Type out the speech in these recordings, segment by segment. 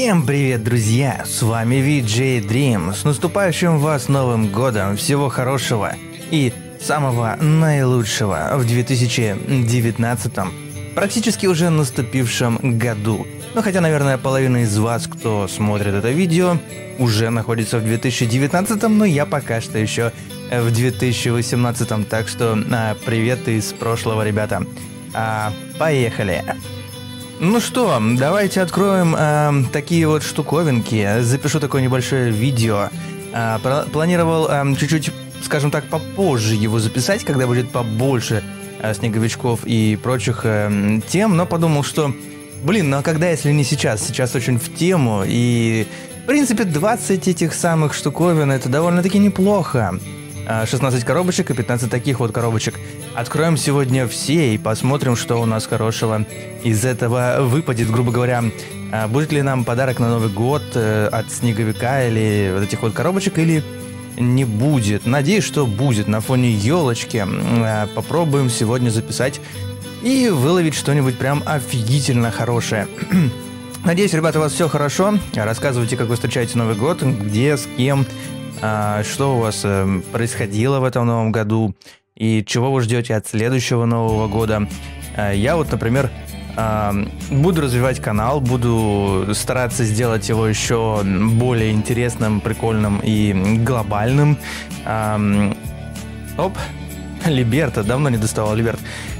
Всем привет, друзья! С вами VJ Dream. С наступающим вас Новым Годом! Всего хорошего и самого наилучшего в 2019, практически уже наступившем году. Ну, хотя, наверное, половина из вас, кто смотрит это видео, уже находится в 2019, но я пока что еще в 2018, так что привет из прошлого, ребята. Поехали! Ну что, давайте откроем такие вот штуковинки. Запишу такое небольшое видео. Планировал чуть-чуть, скажем так, попозже его записать, когда будет побольше снеговичков и прочих тем, но подумал, что, блин, ну а когда, если не сейчас? Сейчас очень в тему, и, в принципе, 20 этих самых штуковин — это довольно-таки неплохо. 16 коробочек и 15 таких вот коробочек. Откроем сегодня все и посмотрим, что у нас хорошего из этого выпадет. Грубо говоря, будет ли нам подарок на Новый год от снеговика или вот этих вот коробочек, или не будет. Надеюсь, что будет на фоне елочки. Попробуем сегодня записать и выловить что-нибудь прям офигительно хорошее. Надеюсь, ребята, у вас все хорошо. Рассказывайте, как вы встречаете Новый год, где, с кем, что у вас происходило в этом новом году и чего вы ждете от следующего Нового года. Я вот, например, буду развивать канал, буду стараться сделать его еще более интересным, прикольным и глобальным. Либерто, давно не доставал Либерт.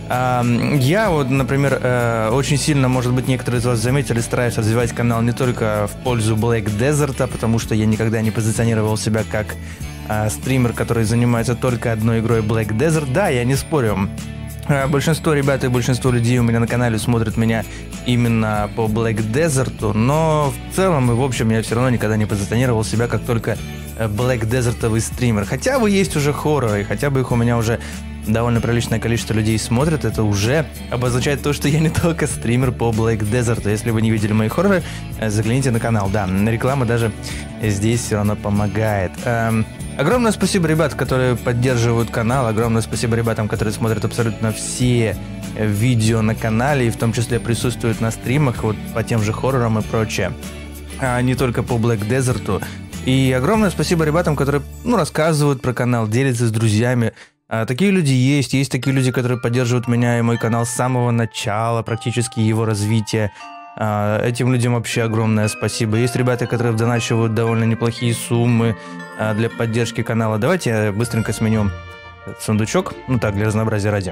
Я вот, например, очень сильно, может быть, некоторые из вас заметили, стараюсь развивать канал не только в пользу Black Desert, потому что я никогда не позиционировал себя как стример, который занимается только одной игрой Black Desert. Да, я не спорю. Большинство ребят и большинство людей у меня на канале смотрят меня именно по Black Desert, но в целом и в общем я все равно никогда не позиционировал себя как только Black Desert-овый стример. Хотя бы есть уже хорроры, хотя бы их у меня уже довольно приличное количество людей смотрят, это уже обозначает то, что я не только стример по Black Desert. Если вы не видели мои хорроры, загляните на канал. Да, реклама даже здесь все равно помогает. Огромное спасибо, ребят, которые поддерживают канал. Огромное спасибо ребятам, которые смотрят абсолютно все видео на канале, и в том числе присутствуют на стримах вот по тем же хоррорам и прочее. Не только по Black Desert. И огромное спасибо ребятам, которые рассказывают про канал, делятся с друзьями. Такие люди есть такие люди, которые поддерживают меня и мой канал с самого начала, практически его развития. Этим людям вообще огромное спасибо. Есть ребята, которые доначивают довольно неплохие суммы для поддержки канала. Давайте я быстренько сменю сундучок, так, для разнообразия ради.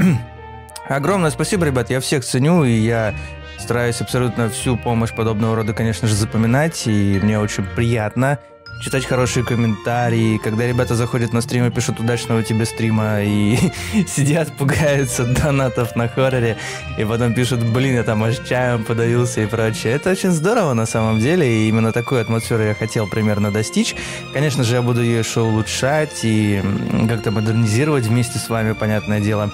Огромное спасибо, ребят, я всех ценю, и я стараюсь абсолютно всю помощь подобного рода, конечно же, запоминать, и мне очень приятно читать хорошие комментарии, когда ребята заходят на стрим и пишут «удачного тебе стрима» и сидят, пугаются донатов на хорроре, и потом пишут «блин, я там аж чаем подавился» и прочее. Это очень здорово на самом деле, и именно такую атмосферу я хотел примерно достичь. Конечно же, я буду ее еще улучшать и как-то модернизировать вместе с вами, понятное дело.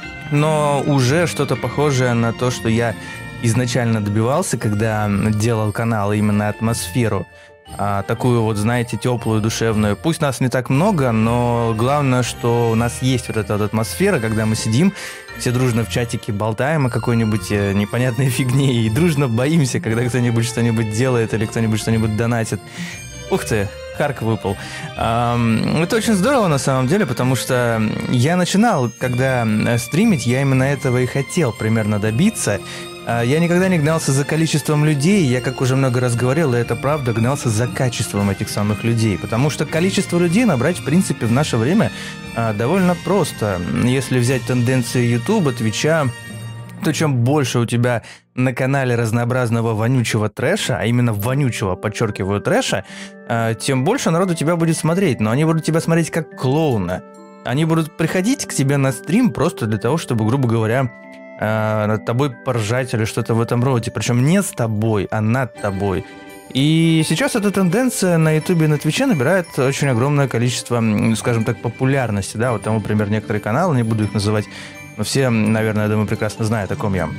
Но уже что-то похожее на то, что я изначально добивался, когда делал канал, именно атмосферу. Такую вот, знаете, теплую, душевную. Пусть нас не так много, но главное, что у нас есть вот эта вот атмосфера, когда мы сидим, все дружно в чатике болтаем о какой-нибудь непонятной фигне и дружно боимся, когда кто-нибудь что-нибудь делает или кто-нибудь что-нибудь донатит. Ух ты, Харк выпал. Это очень здорово на самом деле, потому что я начинал, когда стримить, я именно этого и хотел примерно добиться. Я никогда не гнался за количеством людей, я, как уже много раз говорил, и это правда, гнался за качеством этих самых людей, потому что количество людей набрать, в принципе, в наше время довольно просто. Если взять тенденции Ютуба, Твича, то чем больше у тебя на канале разнообразного вонючего трэша, а именно вонючего, подчеркиваю, трэша, тем больше народ у тебя будет смотреть, но они будут тебя смотреть как клоуна. Они будут приходить к тебе на стрим просто для того, чтобы, грубо говоря, над тобой поржать или что-то в этом роде. Причем не с тобой, а над тобой. И сейчас эта тенденция на Ютубе и на Твиче набирает очень огромное количество, скажем так, популярности. Да, вот там, например, некоторые каналы, не буду их называть, но все, наверное, я думаю, прекрасно знают, о ком я.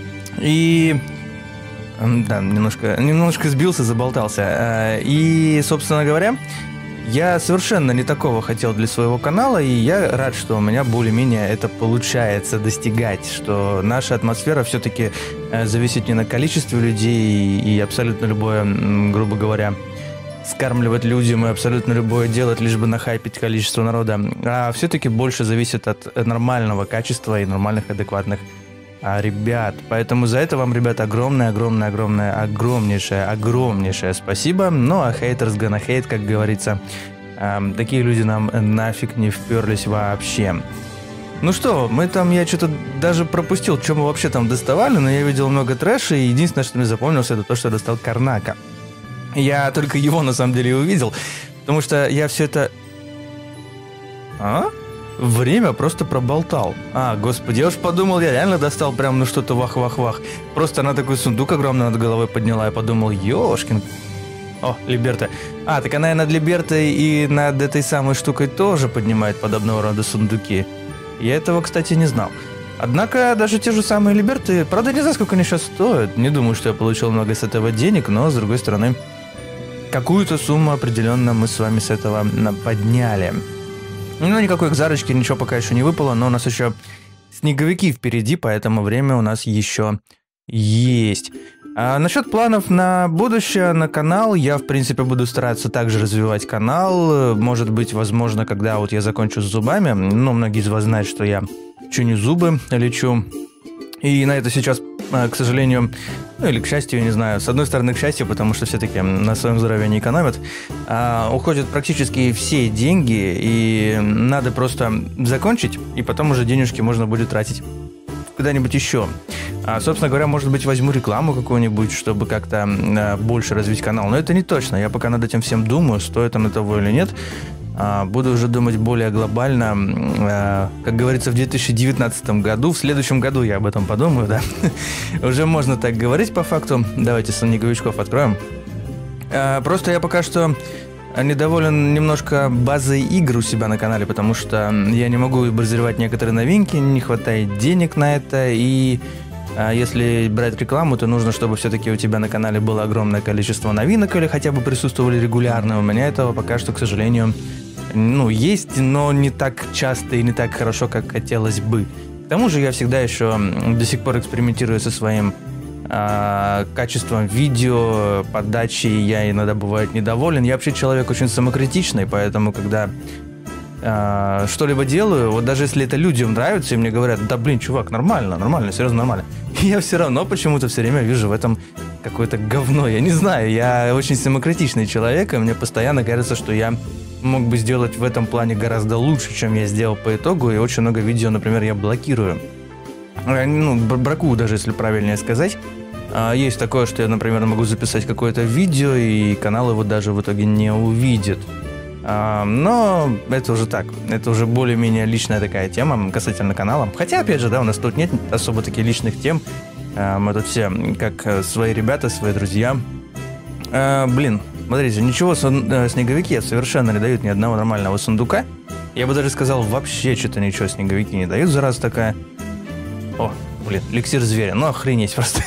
И да, немножко сбился, заболтался. И, собственно говоря, Я совершенно не такого хотел для своего канала, и я рад, что у меня более-менее это получается достигать, что наша атмосфера все-таки зависит не на количестве людей и абсолютно любое, грубо говоря, скармливать людям и абсолютно любое делать, лишь бы нахайпить количество народа, а все-таки больше зависит от нормального качества и нормальных, адекватных ребят. Поэтому за это вам, ребята, огромнейшее спасибо. Ну, а haters gonna hate, как говорится. Такие люди нам нафиг не вперлись вообще. Ну что, я что-то даже пропустил, что мы вообще там доставали, но я видел много трэша, и единственное, что мне запомнилось, это то, что я достал Карнака. Я только его, на самом деле, увидел, потому что я все это... Время просто проболтал. Господи, я уж подумал, я реально достал прям, что-то вах-вах-вах. Просто она такой сундук огромный над головой подняла, я подумал, ёшкин... О, Либерта. Так она и над Либертой, и над этой самой штукой тоже поднимает подобного рода сундуки. Я этого, кстати, не знал. Однако, даже те же самые Либерты, правда, не знаю, сколько они сейчас стоят. Не думаю, что я получил много с этого денег, но, с другой стороны, какую-то сумму определенно мы с вами с этого подняли. Никакой экзарочки, ничего пока еще не выпало, но у нас еще снеговики впереди, поэтому время у нас еще есть. Насчет планов на будущее, на канал, я, в принципе, буду стараться также развивать канал. Может быть, возможно, когда я закончу с зубами. Многие из вас знают, что я чиню зубы, лечу. И на это сейчас, к сожалению, или к счастью, я не знаю, с одной стороны, к счастью, потому что все-таки на своем здоровье не экономят, уходят практически все деньги, и надо просто закончить, и потом уже денежки можно будет тратить куда-нибудь еще. Собственно говоря, может быть, возьму рекламу какую-нибудь, чтобы как-то больше развить канал. Но это не точно. Я пока над этим всем думаю, стоит оно того или нет. Буду уже думать более глобально. Как говорится, в 2019 году, в следующем году я об этом подумаю, да. Уже можно так говорить по факту. Давайте снеговичков откроем. Просто я пока что недоволен немножко базой игр у себя на канале, потому что я не могу базировать некоторые новинки, не хватает денег на это, и если брать рекламу, то нужно, чтобы все-таки у тебя на канале было огромное количество новинок или хотя бы присутствовали регулярно. У меня этого пока что, к сожалению, есть, но не так часто и не так хорошо, как хотелось бы. К тому же я всегда еще до сих пор экспериментирую со своим качеством видео, подачи, я иногда бывает недоволен. Я вообще человек очень самокритичный, поэтому когда что-либо делаю, вот даже если это людям нравится, и мне говорят, да блин, чувак, нормально, серьезно, нормально. Я все равно почему-то все время вижу в этом какое-то говно. Я не знаю, я очень самокритичный человек, и мне постоянно кажется, что я мог бы сделать в этом плане гораздо лучше, чем я сделал по итогу, и очень много видео, например, я блокирую. Бракую, даже если правильнее сказать. Есть такое, что я, например, могу записать какое-то видео, и канал его даже в итоге не увидит. Но это уже так. Это уже более-менее личная такая тема касательно канала. Хотя, опять же, да, у нас тут нет особо таких личных тем. Мы тут все как свои ребята, свои друзья. Смотрите, ничего снеговики совершенно не дают ни одного нормального сундука. Я бы даже сказал, вообще что-то ничего снеговики не дают, зараза такая. Эликсир зверя, охренеть просто.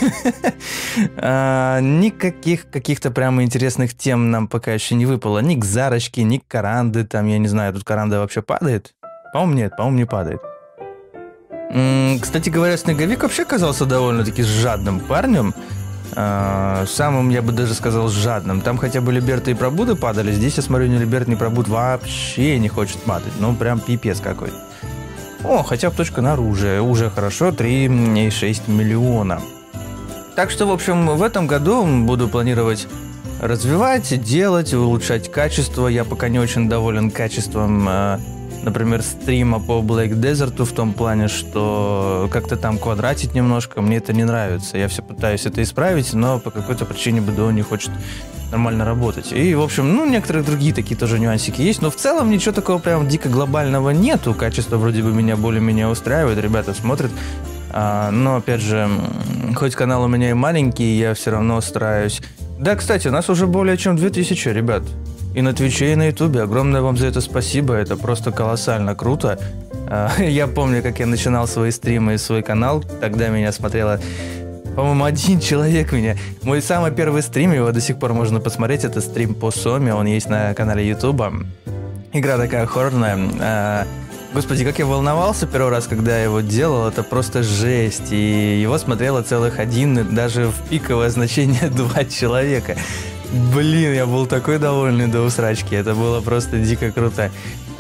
Никаких каких-то прямо интересных тем нам пока еще не выпало. Ни кзарочки, ни каранды, я не знаю, тут каранда вообще падает? По-моему, нет, не падает. Кстати говоря, снеговик вообще оказался довольно-таки жадным парнем. Самым, я бы даже сказал, жадным. Там хотя бы Либерты и Пробуды падали, здесь, я смотрю, ни Либерт, ни Пробуд вообще не хочет падать. Прям пипец какой-то. Хотя бы точка на оружие. Уже хорошо, 3,6 миллиона. Так что, в общем, в этом году буду планировать развивать, делать, улучшать качество. Я пока не очень доволен качеством, например, стрима по Black Desert, в том плане, что как-то там квадратить немножко, мне это не нравится. Я все пытаюсь это исправить, но по какой-то причине БДО не хочет нормально работать. И, в общем, некоторые другие такие тоже нюансики есть, но в целом ничего такого прям дико глобального нету. Качество вроде бы меня более-менее устраивает, ребята смотрят. Но, опять же, хоть канал у меня и маленький, я все равно стараюсь. Да, кстати, у нас уже более чем 2000, ребят. И на Твиче, и на Ютубе. Огромное вам за это спасибо, это просто колоссально круто. Я помню, как я начинал свои стримы и свой канал. Тогда меня смотрело По-моему, один человек меня. Мой самый первый стрим, его до сих пор можно посмотреть, это стрим по Соме, он есть на канале Ютуба. Игра такая хоррорная. Господи, как я волновался первый раз, когда я его делал, это просто жесть. И его смотрело целых один, даже в пиковое значение 2 человека. Блин, я был такой довольный до усрачки, это было просто дико круто.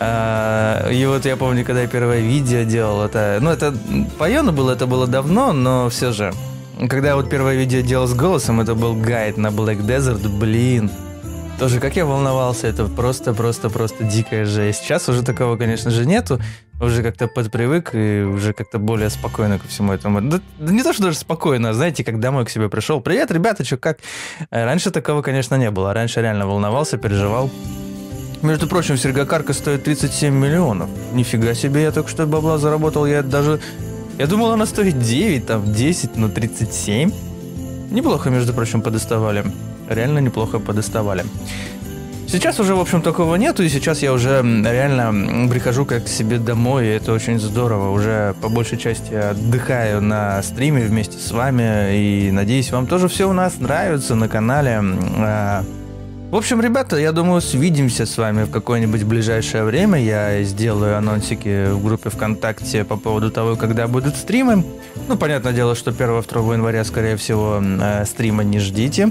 И вот я помню, когда я первое видео делал, это по Йону было, это было давно, но все же. Когда я вот первое видео делал с голосом, это был гайд на Black Desert, блин. Тоже, как я волновался, это просто дикая жесть. Сейчас уже такого, конечно же, нету. Уже как-то подпривык и уже как-то более спокойно ко всему этому. Да не то, что даже спокойно, а знаете, как домой к себе пришел. Привет, ребята, что как? Раньше такого, конечно, не было. Раньше реально волновался, переживал. Между прочим, сергокарка стоит 37 миллионов. Нифига себе, я только что бабла заработал. Я думал, она стоит 9, там 10, но 37. Неплохо, между прочим, подоставали. Реально неплохо подоставали. Сейчас уже, в общем, такого нету, и сейчас я уже реально прихожу как к себе домой, и это очень здорово. Уже по большей части отдыхаю на стриме вместе с вами, и надеюсь, вам тоже все у нас нравится на канале. В общем, ребята, я думаю, свидимся с вами в какое-нибудь ближайшее время. Я сделаю анонсики в группе ВКонтакте по поводу того, когда будут стримы. Ну, понятное дело, что 1-2 января, скорее всего, стрима не ждите.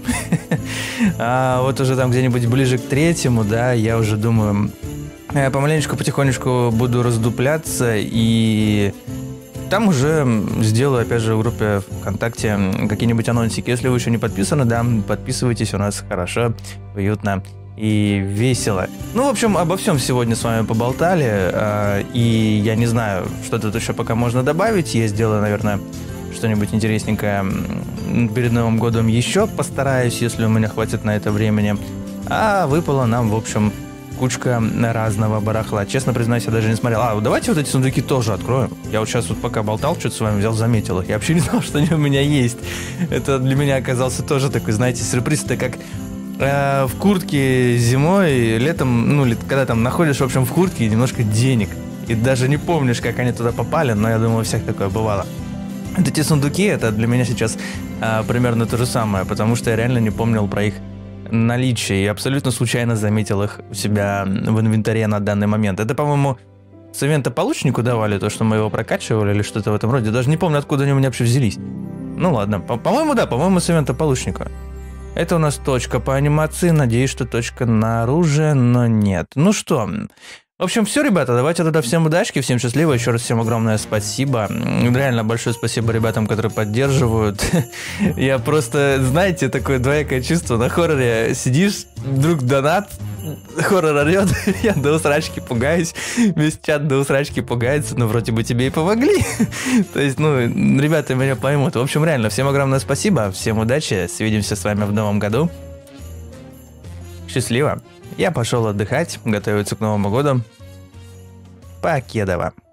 А вот уже там где-нибудь ближе к 3-му, да, я уже думаю, помаленечку, потихонечку буду раздупляться и... Там уже сделаю, опять же, в группе ВКонтакте какие-нибудь анонсики. Если вы еще не подписаны, да, подписывайтесь, у нас хорошо, уютно и весело. Ну, в общем, обо всем сегодня с вами поболтали, и я не знаю, что тут еще пока можно добавить. Я сделаю, наверное, что-нибудь интересненькое перед Новым годом еще постараюсь, если у меня хватит на это времени. А выпало нам, в общем... кучка разного барахла. Честно признаюсь, я даже не смотрел. Давайте вот эти сундуки тоже откроем. Я вот сейчас вот пока болтал, что-то с вами взял, заметил их. Я вообще не знал, что они у меня есть. Это для меня оказался тоже такой, знаете, сюрприз. Это как в куртке зимой, летом, когда там находишь, в общем, в куртке немножко денег. И даже не помнишь, как они туда попали, но я думаю, у всех такое бывало. Вот эти сундуки, это для меня сейчас примерно то же самое, потому что я реально не помнил про их наличие и абсолютно случайно заметил их у себя в инвентаре на данный момент. Это, по-моему, с ивента получнику давали, то, что мы его прокачивали или что-то в этом роде. Даже не помню, откуда они у меня вообще взялись. Ну ладно, по-моему, да, по-моему, с ивента получнику. Это у нас точка по анимации. Надеюсь, что точка на оружие, но нет. Ну что, в общем, все, ребята, давайте тогда всем удачки, всем счастливо, еще раз всем огромное спасибо. Реально большое спасибо ребятам, которые поддерживают. Я просто, знаете, такое двоякое чувство. На хорроре сидишь, вдруг донат, хоррор орет, я до усрачки пугаюсь, весь чат до усрачки пугается, но вроде бы тебе и помогли. То есть, ребята меня поймут. В общем, реально, всем огромное спасибо, всем удачи, свидимся с вами в новом году. Счастливо. Я пошел отдыхать, готовиться к Новому году. Покедова.